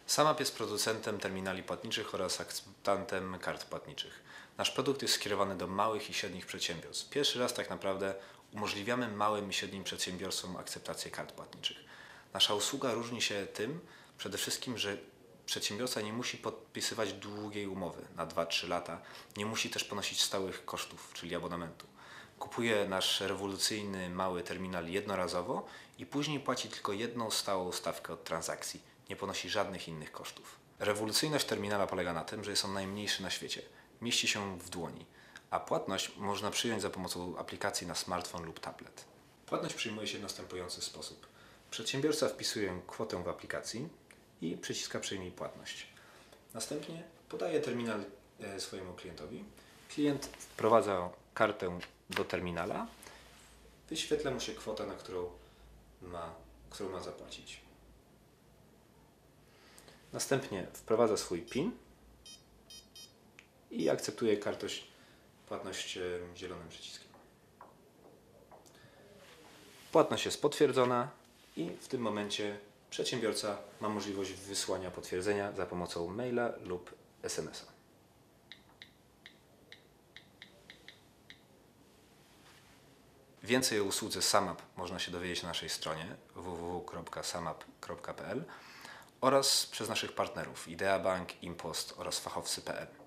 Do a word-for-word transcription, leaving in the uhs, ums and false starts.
SumUp jest producentem terminali płatniczych oraz akceptantem kart płatniczych. Nasz produkt jest skierowany do małych i średnich przedsiębiorstw. Pierwszy raz tak naprawdę umożliwiamy małym i średnim przedsiębiorstwom akceptację kart płatniczych. Nasza usługa różni się tym przede wszystkim, że przedsiębiorca nie musi podpisywać długiej umowy na dwa trzy lata, nie musi też ponosić stałych kosztów, czyli abonamentu. Kupuje nasz rewolucyjny mały terminal jednorazowo i później płaci tylko jedną stałą stawkę od transakcji. Nie ponosi żadnych innych kosztów. Rewolucyjność terminala polega na tym, że jest on najmniejszy na świecie. Mieści się w dłoni, a płatność można przyjąć za pomocą aplikacji na smartfon lub tablet. Płatność przyjmuje się w następujący sposób. Przedsiębiorca wpisuje kwotę w aplikacji i przyciska przyjmij płatność. Następnie podaje terminal swojemu klientowi. Klient wprowadza kartę do terminala. Wyświetla mu się kwota, na którą ma, którą ma zapłacić. Następnie wprowadza swój PIN i akceptuje kartość, płatność zielonym przyciskiem. Płatność jest potwierdzona i w tym momencie przedsiębiorca ma możliwość wysłania potwierdzenia za pomocą maila lub es em es a. Więcej o usłudze SumUp można się dowiedzieć na naszej stronie w w w kropka sumup kropka p l oraz przez naszych partnerów Idea Bank, Impost oraz fachowcy kropka p l.